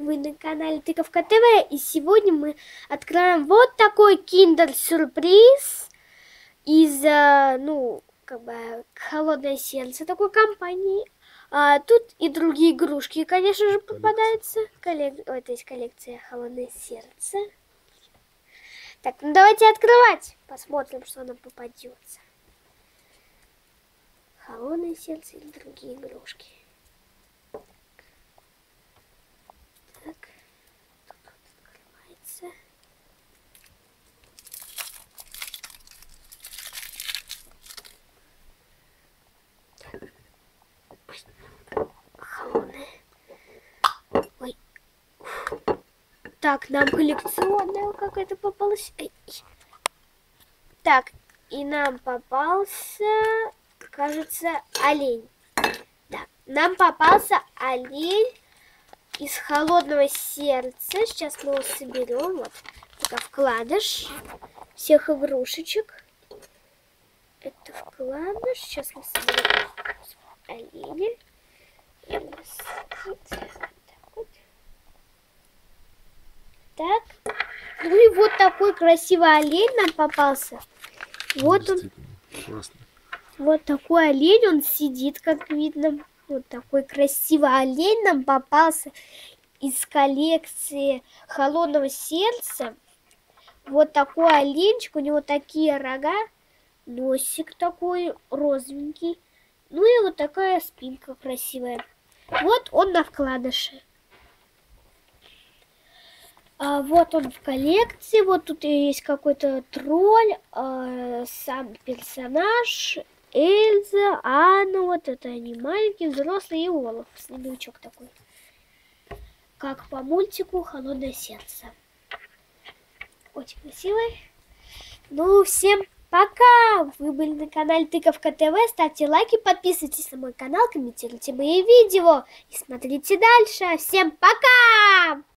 вы на канале Тыковка ТВ, и сегодня мы откроем вот такой киндер-сюрприз из, Холодное сердце такой компании. Тут и другие игрушки, конечно же, попадаются. Это есть коллекция Холодное сердце. Так, ну давайте открывать. Посмотрим, что нам попадется. Холодное сердце и другие игрушки. Так, тут открывается. Холодное. Ой. Так, нам коллекционная какая-то попалась. Так, и нам попался, кажется, олень. Да, нам попался олень из Холодного сердца. Сейчас мы его соберем. Вот это вкладыш всех игрушечек. Это вкладыш. Сейчас мы соберем оленя. Так. Ну и вот такой красивый олень нам попался. Вот он. Классно. Вот такой олень, он сидит, как видно. Вот такой красивый олень нам попался из коллекции Холодного сердца. Вот такой оленчик, у него такие рога, носик такой розовенький. Ну и вот такая спинка красивая. Вот он на вкладыше. Вот он в коллекции. Вот тут есть какой-то тролль, сам персонаж, Эльза, Анна. Вот это они маленькие, взрослые, и Олаф, снеговичок такой. Как по мультику «Холодное сердце». Очень красивый. Ну, всем пока! Вы были на канале Тыковка ТВ. Ставьте лайки, подписывайтесь на мой канал, комментируйте мои видео и смотрите дальше. Всем пока!